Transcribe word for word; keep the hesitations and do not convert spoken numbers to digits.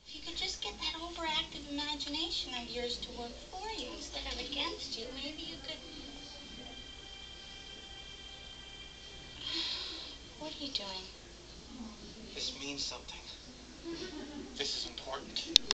If you could just get that overactive imagination of yours to work for you instead of against you, maybe you could... What are you doing? This means something. This is important.